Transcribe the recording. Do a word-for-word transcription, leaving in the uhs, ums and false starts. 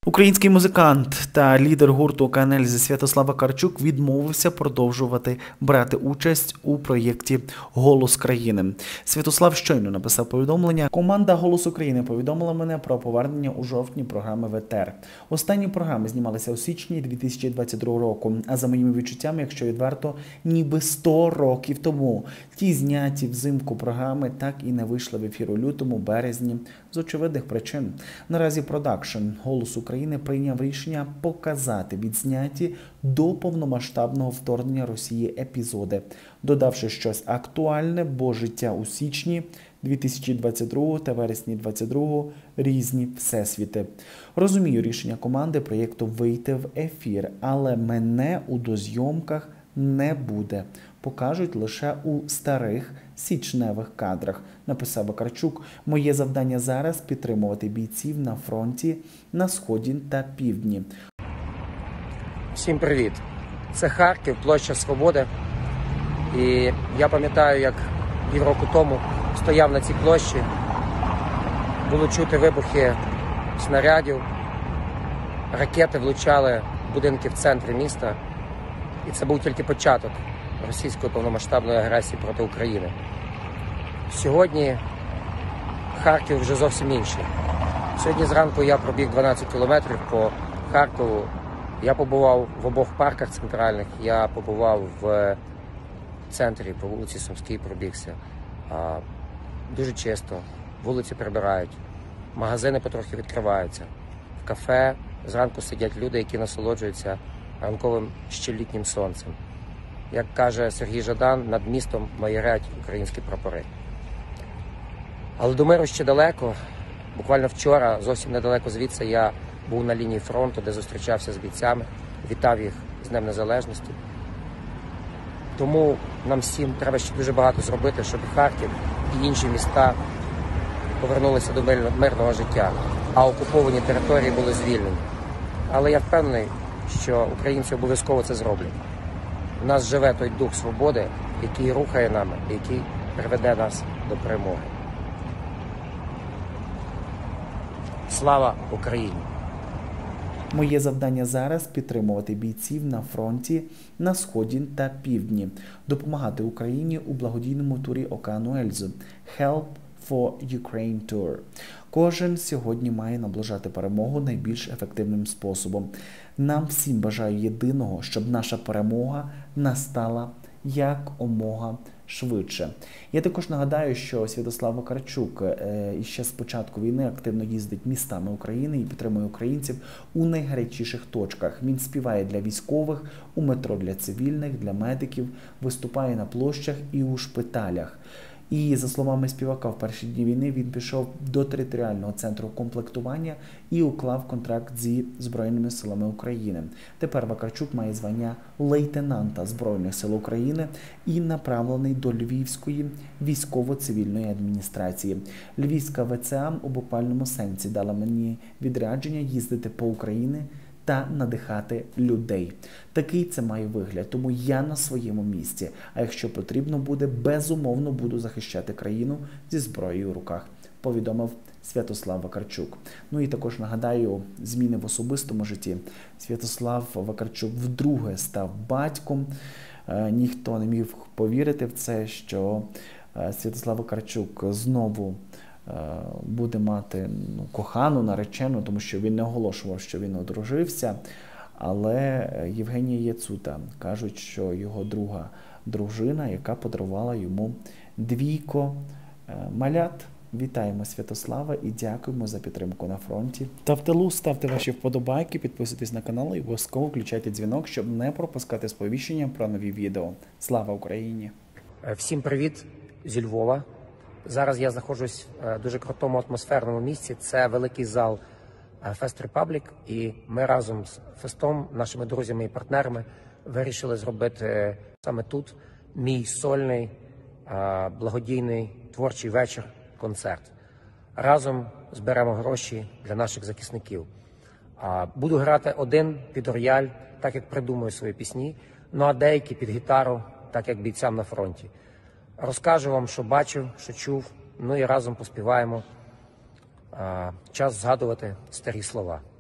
Український музикант та лідер гурту «Океанельзи» Святослав Вакарчук відмовився продовжувати брати участь у проєкті «Голос країни». Святослав щойно написав повідомлення. Команда «Голос України» повідомила мене про повернення у жовтні програми в етер. Останні програми знімалися у січні дві тисячі двадцять другого року, а за моїми відчуттями, якщо відверто, ніби сто років тому. Ті зняті взимку програми так і не вийшли в ефір у лютому, березні з очевидних причин. Наразі продакшн «Голос України» прийняв рішення показати відзняті до повномасштабного вторгнення Росії епізоди, додавши щось актуальне, бо життя у січні дві тисячі двадцять другого та вересні двадцять другого різні всесвіти. Розумію рішення команди проєкту вийти в ефір, але мене у дозйомках не буде. Покажуть лише у старих січневих кадрах, написав Вакарчук. Моє завдання зараз – підтримувати бійців на фронті, на Сході та Півдні. Всім привіт! Це Харків, площа Свободи. І я пам'ятаю, як півроку тому стояв на цій площі, було чути вибухи снарядів, ракети влучали в будинки в центрі міста. І це був тільки початок російської повномасштабної агресії проти України. Сьогодні Харків вже зовсім інший. Сьогодні зранку я пробіг дванадцять кілометрів по Харкову. Я побував в обох парках центральних, я побував в центрі, по вулиці Сумській пробігся. Дуже чисто, вулиці прибирають, магазини потрохи відкриваються. В кафе зранку сидять люди, які насолоджуються ранковим ще літнім сонцем. Як каже Сергій Жадан, над містом майорять українські прапори. Але до миру ще далеко. Буквально вчора, зовсім недалеко звідси, я був на лінії фронту, де зустрічався з бійцями, вітав їх з Днем Незалежності. Тому нам всім треба ще дуже багато зробити, щоб Харків і інші міста повернулися до мирного життя, а окуповані території були звільнені. Але я впевнений, що українці обов'язково це зроблять. У нас живе той дух свободи, який рухає нами, який приведе нас до перемоги. Слава Україні! Моє завдання зараз – підтримувати бійців на фронті, на Сході та Півдні, допомагати Україні у благодійному турі «Океану Ельзи» «Help for Ukraine Tour». Кожен сьогодні має наближати перемогу найбільш ефективним способом. Нам всім бажаю єдиного, щоб наша перемога настала якомога швидше. Я також нагадаю, що Святослав Вакарчук ще з початку війни активно їздить містами України і підтримує українців у найгарячіших точках. Він співає для військових, у метро для цивільних, для медиків, виступає на площах і у шпиталях. І, за словами співака, в перші дні війни він пішов до територіального центру комплектування і уклав контракт зі Збройними силами України. Тепер Вакарчук має звання лейтенанта Збройних сил України і направлений до Львівської військово-цивільної адміністрації. Львівська ве це а у буквальному сенсі дала мені відрядження їздити по Україні та надихати людей. Такий це має вигляд, тому я на своєму місці. А якщо потрібно буде, безумовно буду захищати країну зі зброєю в руках, повідомив Святослав Вакарчук. Ну і також нагадаю, зміни в особистому житті. Святослав Вакарчук вдруге став батьком. Ніхто не міг повірити в це, що Святослав Вакарчук знову буде мати ну, кохану, наречену, тому що він не оголошував, що він одружився. Але Євгенія Яцута кажуть, що його друга дружина, яка подарувала йому двійко малят. Вітаємо Святослава і дякуємо за підтримку на фронті. Та в тилу ставте ваші вподобайки, підписуйтесь на канал і обов'язково включайте дзвінок, щоб не пропускати сповіщення про нові відео. Слава Україні! Всім привіт зі Львова. Зараз я знаходжусь в дуже крутому атмосферному місці. Це великий зал Fest Republic. І ми разом з Фестом, нашими друзями і партнерами, вирішили зробити саме тут мій сольний, благодійний, творчий вечір, концерт. Разом зберемо гроші для наших захисників. Буду грати один під рояль, так як придумую свої пісні, ну а деякі під гітару, так як бійцям на фронті. Розкажу вам, що бачив, що чув, ну і разом поспіваємо. Час згадувати старі слова.